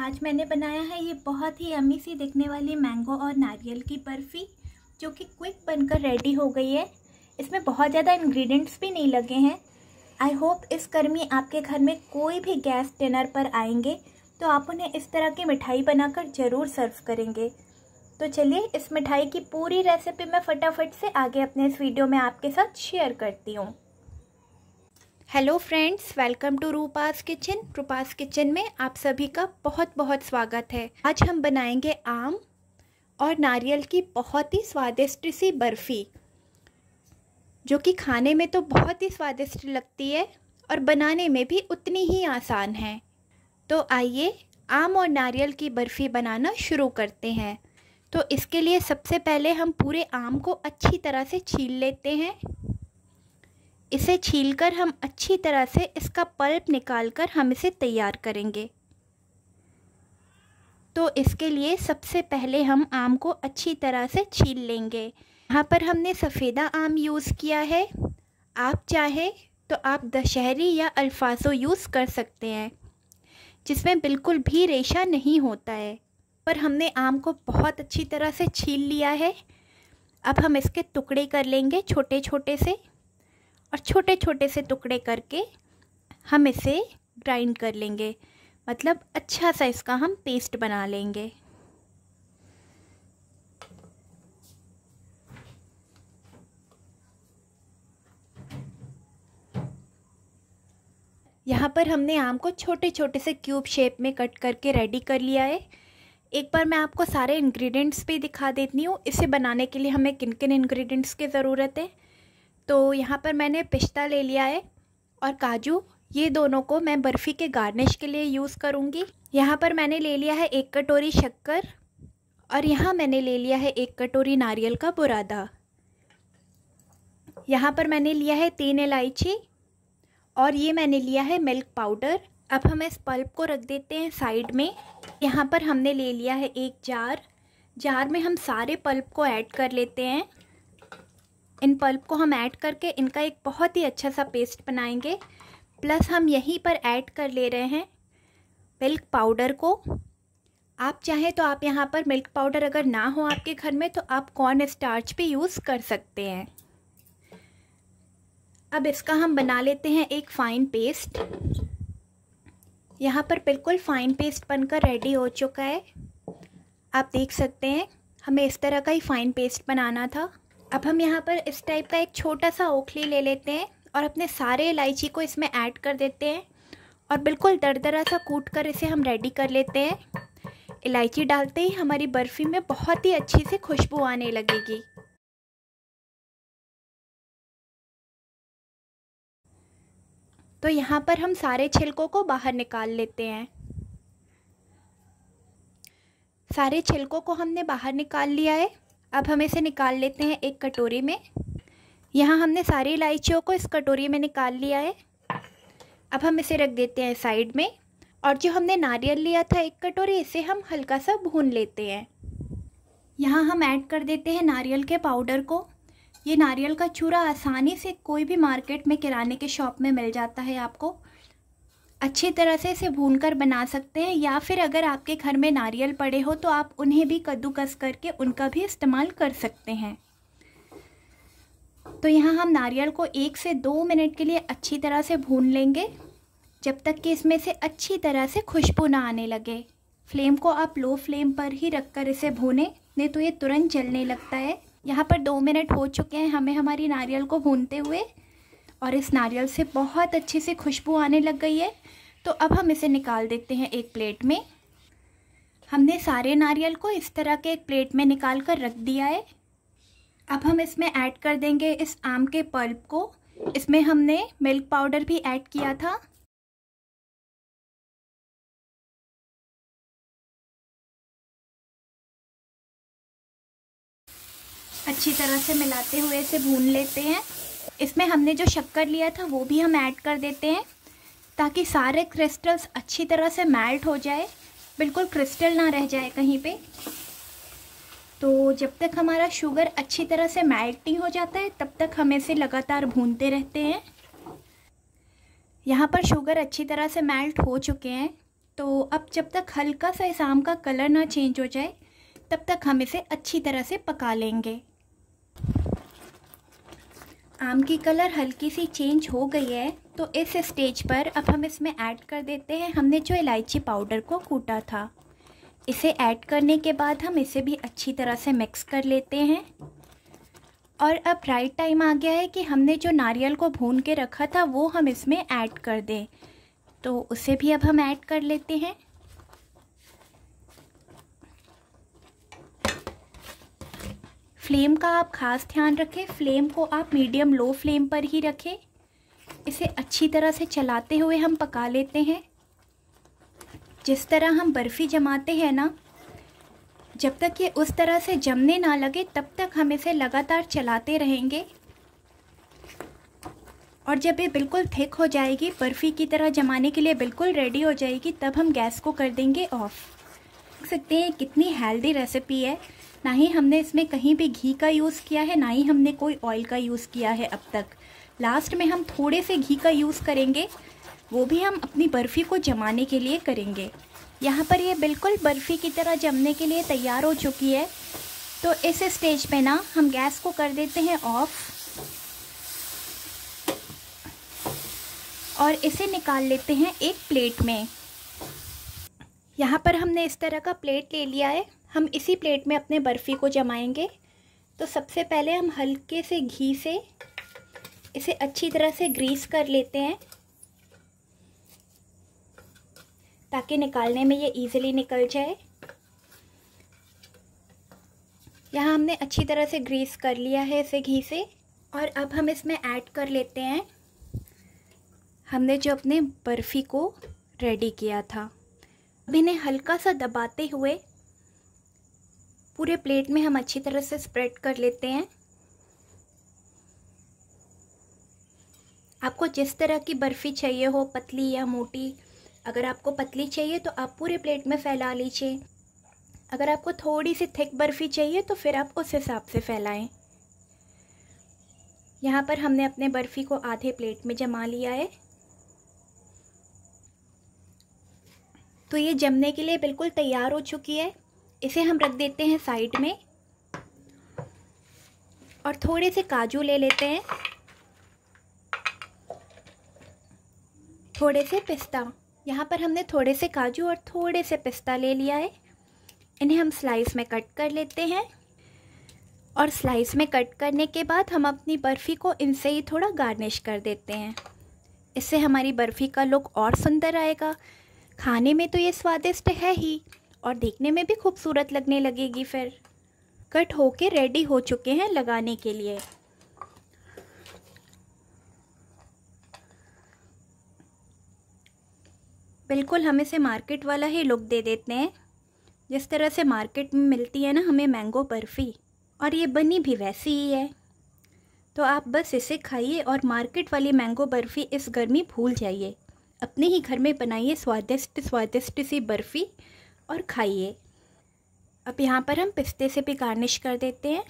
आज मैंने बनाया है ये बहुत ही यम्मी सी दिखने वाली मैंगो और नारियल की बर्फ़ी, जो कि क्विक बनकर रेडी हो गई है। इसमें बहुत ज़्यादा इंग्रेडिएंट्स भी नहीं लगे हैं। आई होप इस गर्मी आपके घर में कोई भी गेस्ट डिनर पर आएंगे तो आप उन्हें इस तरह की मिठाई बनाकर ज़रूर सर्व करेंगे। तो चलिए इस मिठाई की पूरी रेसिपी मैं फटाफट से आगे अपने इस वीडियो में आपके साथ शेयर करती हूँ। Hello friends, welcome to Roopa's kitchen. Roopa's kitchen में आप सभी का बहुत बहुत स्वागत है। आज हम बनाएंगे आम और नारियल की बहुत ही स्वादिष्ट सी बर्फ़ी, जो कि खाने में तो बहुत ही स्वादिष्ट लगती है और बनाने में भी उतनी ही आसान है। तो आइए आम और नारियल की बर्फ़ी बनाना शुरू करते हैं। तो इसके लिए सबसे पहले हम पूरे आम को अच्छी तरह से छील लेते हैं। इसे छीलकर हम अच्छी तरह से इसका पल्प निकालकर हम इसे तैयार करेंगे। तो इसके लिए सबसे पहले हम आम को अच्छी तरह से छील लेंगे। यहाँ पर हमने सफ़ेदा आम यूज़ किया है। आप चाहे तो आप दशहरी या अल्फासो यूज़ कर सकते हैं, जिसमें बिल्कुल भी रेशा नहीं होता है। पर हमने आम को बहुत अच्छी तरह से छील लिया है। अब हम इसके टुकड़े कर लेंगे छोटे छोटे से, और छोटे छोटे से टुकड़े करके हम इसे ग्राइंड कर लेंगे, मतलब अच्छा सा इसका हम पेस्ट बना लेंगे। यहाँ पर हमने आम को छोटे छोटे से क्यूब शेप में कट करके रेडी कर लिया है। एक बार मैं आपको सारे इंग्रेडिएंट्स भी दिखा देती हूँ, इसे बनाने के लिए हमें किन किन इंग्रेडिएंट्स की ज़रूरत है। तो यहाँ पर मैंने पिस्ता ले लिया है और काजू, ये दोनों को मैं बर्फ़ी के गार्निश के लिए यूज़ करूँगी। यहाँ पर मैंने ले लिया है 1 कटोरी शक्कर, और यहाँ मैंने ले लिया है 1 कटोरी नारियल का बुरादा। यहाँ पर मैंने लिया है 3 इलायची, और ये मैंने लिया है मिल्क पाउडर। अब हम इस पल्प को रख देते हैं साइड में। यहाँ पर हमने ले लिया है एक जार में हम सारे पल्प को ऐड कर लेते हैं। इन पल्प को हम ऐड करके इनका एक बहुत ही अच्छा सा पेस्ट बनाएंगे। प्लस हम यहीं पर ऐड कर ले रहे हैं मिल्क पाउडर को। आप चाहें तो आप यहाँ पर मिल्क पाउडर अगर ना हो आपके घर में तो आप कॉर्न स्टार्च भी यूज़ कर सकते हैं। अब इसका हम बना लेते हैं एक फ़ाइन पेस्ट। यहाँ पर बिल्कुल फ़ाइन पेस्ट बनकर रेडी हो चुका है। आप देख सकते हैं हमें इस तरह का ही फ़ाइन पेस्ट बनाना था। अब हम यहाँ पर इस टाइप का एक छोटा सा ओखली ले लेते हैं और अपने सारे इलायची को इसमें ऐड कर देते हैं, और बिल्कुल दरदरा सा कूट कर इसे हम रेडी कर लेते हैं। इलायची डालते ही हमारी बर्फ़ी में बहुत ही अच्छी सी खुशबू आने लगेगी। तो यहाँ पर हम सारे छिलकों को बाहर निकाल लेते हैं। सारे छिलकों को हमने बाहर निकाल लिया है। अब हम इसे निकाल लेते हैं एक कटोरी में। यहाँ हमने सारी इलायचियों को इस कटोरी में निकाल लिया है। अब हम इसे रख देते हैं साइड में, और जो हमने नारियल लिया था 1 कटोरी, इसे हम हल्का सा भून लेते हैं। यहाँ हम ऐड कर देते हैं नारियल के पाउडर को। ये नारियल का चूरा आसानी से कोई भी मार्केट में किराने के शॉप में मिल जाता है। आपको अच्छी तरह से इसे भूनकर बना सकते हैं, या फिर अगर आपके घर में नारियल पड़े हो तो आप उन्हें भी कद्दूकस करके उनका भी इस्तेमाल कर सकते हैं। तो यहाँ हम नारियल को 1 से 2 मिनट के लिए अच्छी तरह से भून लेंगे, जब तक कि इसमें से अच्छी तरह से खुशबू ना आने लगे। फ्लेम को आप लो फ्लेम पर ही रखकर इसे भूनें, नहीं तो ये तुरंत जलने लगता है। यहाँ पर 2 मिनट हो चुके हैं हमें हमारी नारियल को भूनते हुए, और इस नारियल से बहुत अच्छी सी खुशबू आने लग गई है। तो अब हम इसे निकाल देते हैं एक प्लेट में। हमने सारे नारियल को इस तरह के एक प्लेट में निकाल कर रख दिया है। अब हम इसमें ऐड कर देंगे इस आम के पल्प को। इसमें हमने मिल्क पाउडर भी ऐड किया था। अच्छी तरह से मिलाते हुए इसे भून लेते हैं। इसमें हमने जो शक्कर लिया था वो भी हम ऐड कर देते हैं, ताकि सारे क्रिस्टल्स अच्छी तरह से मेल्ट हो जाए, बिल्कुल क्रिस्टल ना रह जाए कहीं पे। तो जब तक हमारा शुगर अच्छी तरह से मेल्ट नहीं हो जाता है तब तक हम इसे लगातार भूनते रहते हैं। यहाँ पर शुगर अच्छी तरह से मेल्ट हो चुके हैं। तो अब जब तक हल्का सा इस आम का कलर ना चेंज हो जाए तब तक हम इसे अच्छी तरह से पका लेंगे। आम की कलर हल्की सी चेंज हो गई है, तो इस स्टेज पर अब हम इसमें ऐड कर देते हैं हमने जो इलायची पाउडर को कूटा था। इसे ऐड करने के बाद हम इसे भी अच्छी तरह से मिक्स कर लेते हैं। और अब राइट टाइम आ गया है कि हमने जो नारियल को भून के रखा था वो हम इसमें ऐड कर दें, तो उसे भी अब हम ऐड कर लेते हैं। फ्लेम का आप ख़ास ध्यान रखें, फ्लेम को आप मीडियम लो फ्लेम पर ही रखें। इसे अच्छी तरह से चलाते हुए हम पका लेते हैं। जिस तरह हम बर्फ़ी जमाते हैं ना, जब तक ये उस तरह से जमने ना लगे तब तक हम इसे लगातार चलाते रहेंगे। और जब ये बिल्कुल थिक हो जाएगी, बर्फ़ी की तरह जमाने के लिए बिल्कुल रेडी हो जाएगी, तब हम गैस को कर देंगे ऑफ़। देख सकते हैं कितनी हेल्दी रेसिपी है। ना ही हमने इसमें कहीं भी घी का यूज़ किया है, ना ही हमने कोई ऑयल का यूज़ किया है अब तक। लास्ट में हम थोड़े से घी का यूज़ करेंगे, वो भी हम अपनी बर्फ़ी को जमाने के लिए करेंगे। यहाँ पर ये बिल्कुल बर्फ़ी की तरह जमने के लिए तैयार हो चुकी है। तो इस स्टेज पे ना हम गैस को कर देते हैं ऑफ़ और इसे निकाल लेते हैं एक प्लेट में। यहाँ पर हमने इस तरह का प्लेट ले लिया है। हम इसी प्लेट में अपने बर्फ़ी को जमाएंगे। तो सबसे पहले हम हल्के से घी से इसे अच्छी तरह से ग्रीस कर लेते हैं, ताकि निकालने में ये इजीली निकल जाए। यहाँ हमने अच्छी तरह से ग्रीस कर लिया है इसे घी से। और अब हम इसमें ऐड कर लेते हैं हमने जो अपने बर्फ़ी को रेडी किया था। अब इन्हें हल्का सा दबाते हुए पूरे प्लेट में हम अच्छी तरह से स्प्रेड कर लेते हैं। आपको जिस तरह की बर्फ़ी चाहिए हो, पतली या मोटी, अगर आपको पतली चाहिए तो आप पूरे प्लेट में फैला लीजिए। अगर आपको थोड़ी सी थिक बर्फ़ी चाहिए तो फिर आप उस हिसाब से फैलाएं। यहाँ पर हमने अपने बर्फ़ी को आधे प्लेट में जमा लिया है। तो ये जमने के लिए बिल्कुल तैयार हो चुकी है। इसे हम रख देते हैं साइड में और थोड़े से काजू ले लेते हैं, थोड़े से पिस्ता। यहाँ पर हमने थोड़े से काजू और थोड़े से पिस्ता ले लिया है। इन्हें हम स्लाइस में कट कर लेते हैं और स्लाइस में कट करने के बाद हम अपनी बर्फ़ी को इनसे ही थोड़ा गार्निश कर देते हैं। इससे हमारी बर्फ़ी का लुक और सुंदर आएगा। खाने में तो ये स्वादिष्ट है ही और देखने में भी खूबसूरत लगने लगेगी। फिर कट होके रेडी हो चुके हैं लगाने के लिए। बिल्कुल हम इसे मार्केट वाला ही लुक दे देते हैं, जिस तरह से मार्केट में मिलती है ना हमें मैंगो बर्फ़ी, और ये बनी भी वैसी ही है। तो आप बस इसे खाइए और मार्केट वाली मैंगो बर्फ़ी इस गर्मी भूल जाइए। अपने ही घर में बनाइए स्वादिष्ट स्वादिष्ट सी बर्फ़ी और खाइए। अब यहाँ पर हम पिस्ते से भी गार्निश कर देते हैं।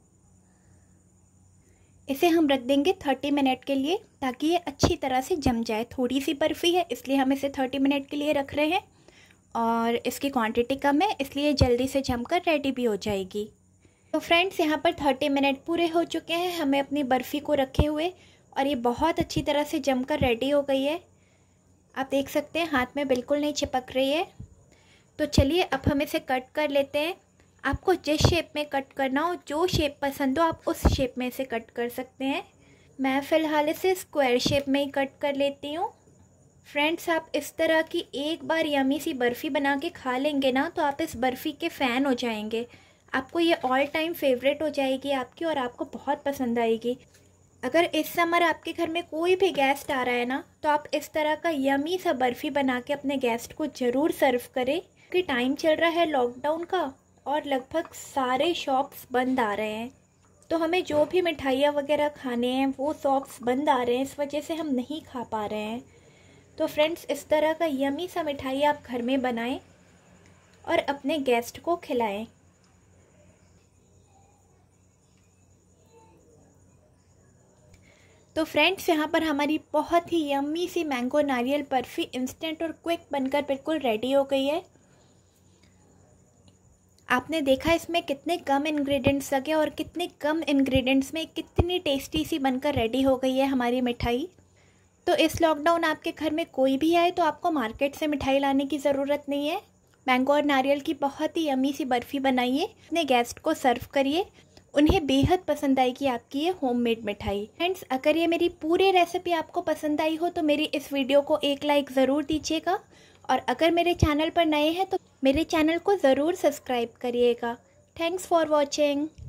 इसे हम रख देंगे 30 मिनट के लिए, ताकि ये अच्छी तरह से जम जाए। थोड़ी सी बर्फ़ी है इसलिए हम इसे 30 मिनट के लिए रख रहे हैं और इसकी क्वांटिटी कम है इसलिए जल्दी से जमकर रेडी भी हो जाएगी। तो फ्रेंड्स यहाँ पर 30 मिनट पूरे हो चुके हैं हमें अपनी बर्फ़ी को रखे हुए, और ये बहुत अच्छी तरह से जमकर रेडी हो गई है। आप देख सकते हैं हाथ में बिल्कुल नहीं चिपक रही है। तो चलिए अब हम इसे कट कर लेते हैं। आपको जिस शेप में कट करना हो, जो शेप पसंद हो, आप उस शेप में इसे कट कर सकते हैं। मैं फ़िलहाल इसे स्क्वायर शेप में ही कट कर लेती हूँ। फ्रेंड्स, आप इस तरह की एक बार यमी सी बर्फ़ी बना के खा लेंगे ना, तो आप इस बर्फ़ी के फ़ैन हो जाएंगे। आपको ये ऑल टाइम फेवरेट हो जाएगी आपकी, और आपको बहुत पसंद आएगी। अगर इस समर आपके घर में कोई भी गेस्ट आ रहा है ना, तो आप इस तरह का यमी सा बर्फ़ी बना के अपने गेस्ट को ज़रूर सर्व करें। कि टाइम चल रहा है लॉकडाउन का और लगभग सारे शॉप्स बंद आ रहे हैं, तो हमें जो भी मिठाइयाँ वगैरह खाने हैं वो शॉप्स बंद आ रहे हैं, इस वजह से हम नहीं खा पा रहे हैं। तो फ्रेंड्स, इस तरह का यमी सा मिठाई आप घर में बनाएं और अपने गेस्ट को खिलाएं। तो फ्रेंड्स, यहाँ पर हमारी बहुत ही यम्मी सी मैंगो नारियल बर्फ़ी इंस्टेंट और क्विक बनकर बिल्कुल रेडी हो गई है। आपने देखा इसमें कितने कम इंग्रेडिएंट्स लगे और कितने कम इंग्रेडिएंट्स में कितनी टेस्टी सी बनकर रेडी हो गई है हमारी मिठाई। तो इस लॉकडाउन आपके घर में कोई भी आए तो आपको मार्केट से मिठाई लाने की ज़रूरत नहीं है। मैंगो और नारियल की बहुत ही यम्मी सी बर्फ़ी बनाइए, अपने गेस्ट को सर्व करिए, उन्हें बेहद पसंद आएगी आपकी ये होममेड मिठाई। फ्रेंड्स, अगर ये मेरी पूरी रेसिपी आपको पसंद आई हो तो मेरी इस वीडियो को एक लाइक ज़रूर दीजिएगा, और अगर मेरे चैनल पर नए हैं तो मेरे चैनल को ज़रूर सब्सक्राइब करिएगा। Thanks for watching.